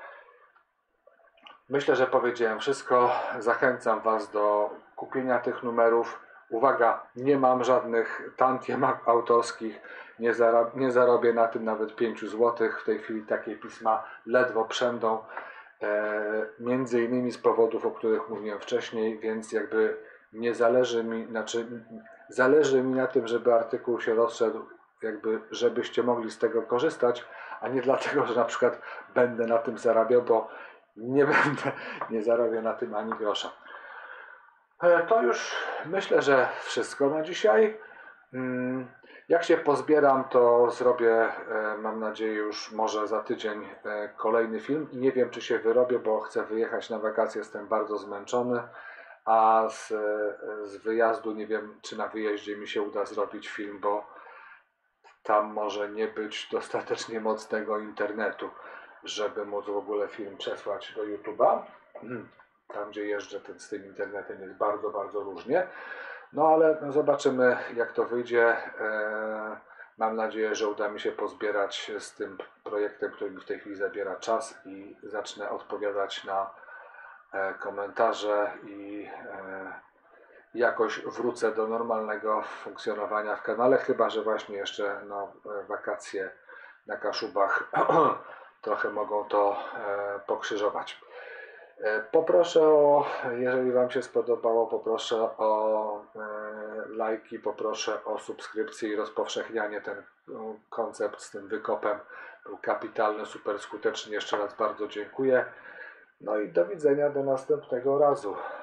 [SPEAKER 1] Myślę, że powiedziałem wszystko. Zachęcam Was do kupienia tych numerów. Uwaga, nie mam żadnych tantiem autorskich, nie zarobię na tym nawet 5 zł. W tej chwili takie pisma ledwo przędą, między innymi z powodów, o których mówiłem wcześniej, więc jakby nie zależy mi, zależy mi na tym, żeby artykuł się rozszedł jakby, żebyście mogli z tego korzystać, a nie dlatego, że na przykład będę na tym zarabiał, bo nie zarobię na tym ani grosza. To już myślę, że wszystko na dzisiaj. Jak się pozbieram, to zrobię, mam nadzieję, już może za tydzień kolejny film. I nie wiem, czy się wyrobię, bo chcę wyjechać na wakacje, jestem bardzo zmęczony, a z wyjazdu nie wiem, czy na wyjeździe mi się uda zrobić film, bo tam może nie być dostatecznie mocnego internetu, żeby móc w ogóle film przesłać do YouTube'a. Tam, gdzie jeżdżę, z tym internetem jest bardzo, bardzo różnie. No ale zobaczymy, jak to wyjdzie. Mam nadzieję, że uda mi się pozbierać z tym projektem, który mi w tej chwili zabiera czas, i zacznę odpowiadać na komentarze i jakoś wrócę do normalnego funkcjonowania w kanale, chyba że właśnie jeszcze wakacje na Kaszubach trochę mogą to pokrzyżować. Poproszę jeżeli Wam się spodobało, poproszę o lajki, poproszę o subskrypcję i rozpowszechnianie. Ten koncept z tym wykopem był kapitalny, super skuteczny. Jeszcze raz bardzo dziękuję. No i do widzenia do następnego razu.